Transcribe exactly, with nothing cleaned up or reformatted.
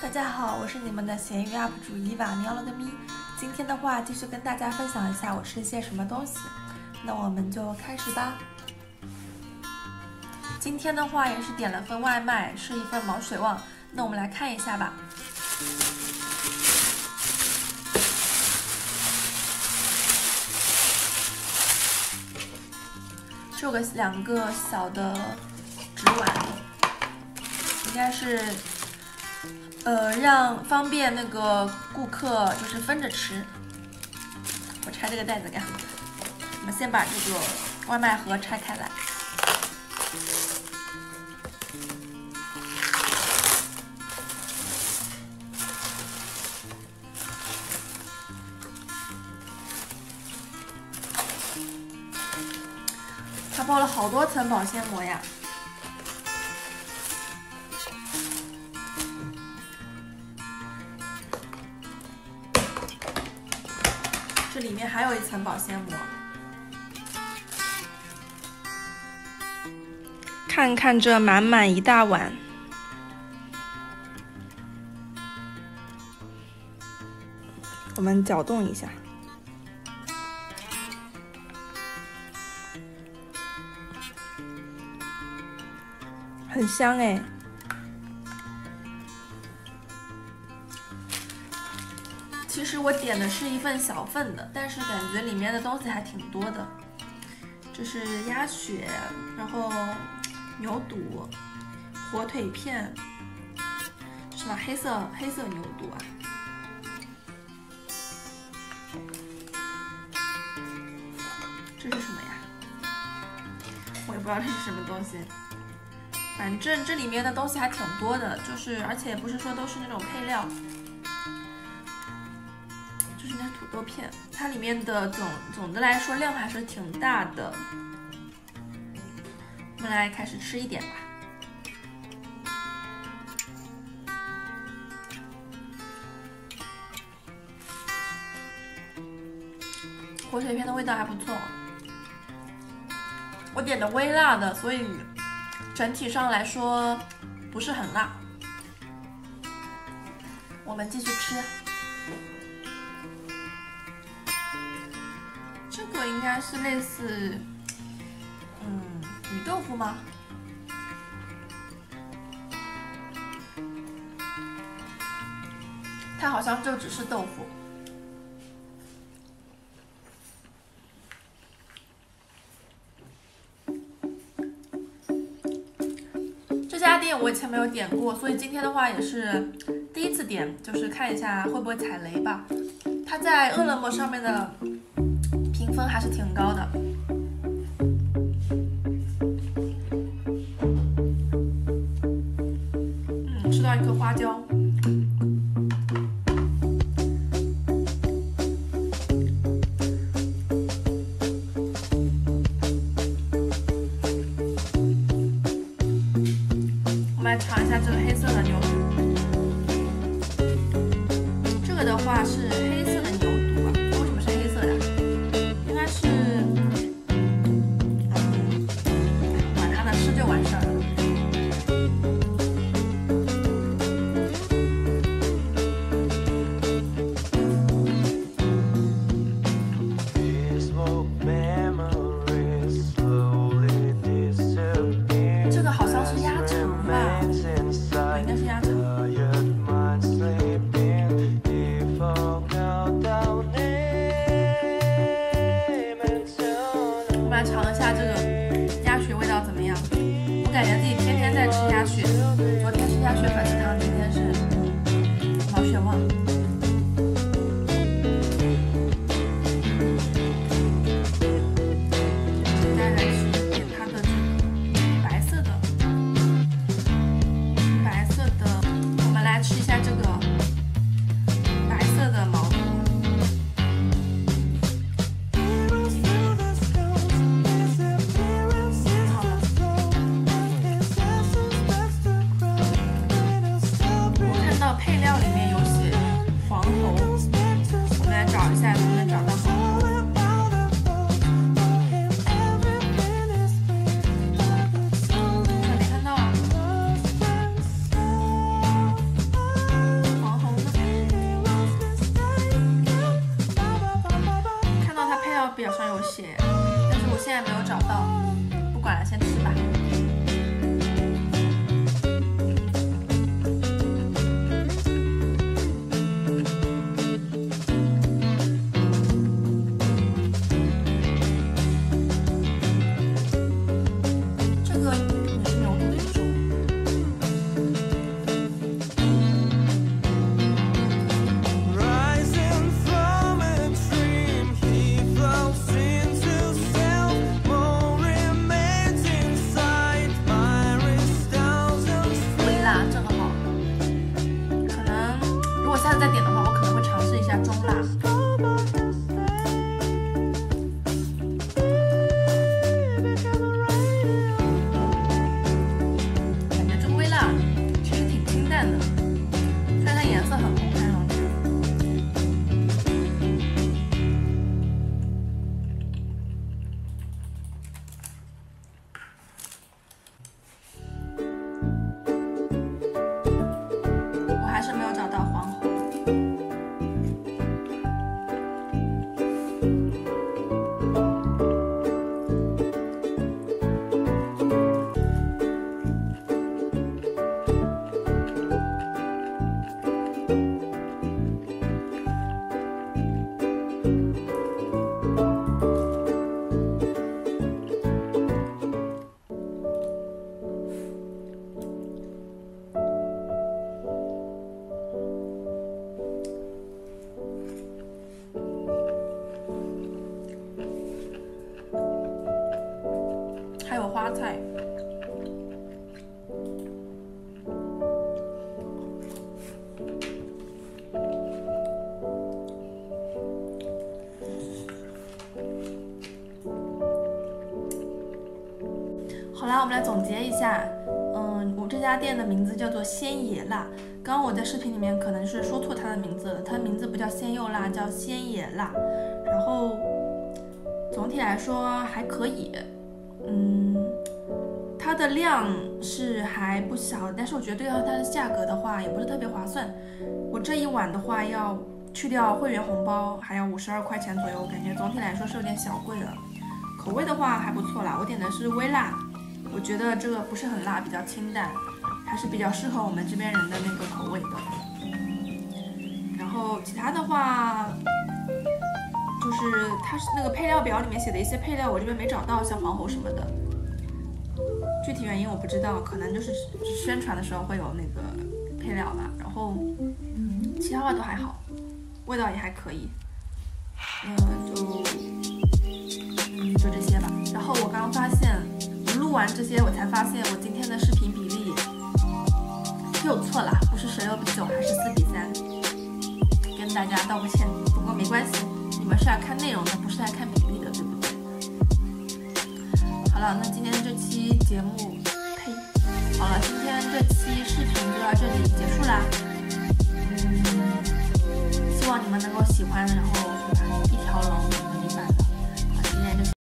大家好，我是你们的咸鱼 U P 主伊娃，喵了个咪。今天的话，继续跟大家分享一下我吃些什么东西。那我们就开始吧。今天的话也是点了份外卖，是一份毛水旺。那我们来看一下吧。这有个两个小的纸碗，应该是。 呃，让方便那个顾客就是分着吃。我拆这个袋子干嘛？我们先把这个外卖盒拆开来。它包了好多层保鲜膜呀！ 这里面还有一层保鲜膜，看看这满满一大碗，我们搅动一下，很香哎。 其实我点的是一份小份的，但是感觉里面的东西还挺多的。这是鸭血，然后牛肚、火腿片，什么黑色黑色牛肚啊？这是什么呀？我也不知道这是什么东西。反正这里面的东西还挺多的，就是而且不是说都是那种配料。 就是那土豆片，它里面的总总的来说量还是挺大的。我们来开始吃一点吧。火腿片的味道还不错，我点的微辣的，所以整体上来说不是很辣。我们继续吃。 这个应该是类似，嗯，鱼豆腐吗？它好像就只是豆腐。这家店我以前没有点过，所以今天的话也是第一次点，就是看一下会不会踩雷吧。它在饿了么上面的。 评分还是挺高的。嗯，吃到一颗花椒。我们来尝一下这个黑色的牛肚。这个的话是黑色的牛肚啊，为什么是黑色的？ 是，嗯，管它呢，吃就完事儿了。这个好像是鸭肠吧？对，应该是鸭肠。 来尝一下这个鸭血味道怎么样？我感觉自己天天在吃鸭血，昨天是鸭血粉丝汤，今天是毛血旺。再来吃点它的这个白色的，白色的，我们来吃一下这个白色的毛肚。 我要找到黄喉。还有花菜，好啦，我们来总结一下。嗯，我这家店的名字叫做鲜野辣。刚刚我在视频里面可能是说错它的名字了，它的名字不叫鲜柚辣，叫鲜野辣。然后总体来说还可以。嗯，它的量是还不小，但是我觉得对它的价格的话也不是特别划算。我这一碗的话要去掉会员红包，还要五十二块钱左右，感觉总体来说是有点小贵了。口味的话还不错啦，我点的是微辣，我觉得这个不是很辣，比较清淡，还是比较适合我们这边人的那个口味的。然后其他的话，就是它是那个配料表里面写的一些配料，我这边没找到，像黄喉什么的，具体原因我不知道，可能就是宣传的时候会有那个配料吧。然后其他的都还好，味道也还可以。嗯，就就这些吧。然后我刚刚发现，我录完这些，我才发现我今天的视频比例又错了，不是十六比九，还是四比三，跟大家道个歉。不过没关系。你们是来看内容的，不是来看比例的，对不对？好了，那今天这期节目，呸，好了，今天这期视频就到这里结束啦。嗯，希望你们能够喜欢，然后对吧？一条龙。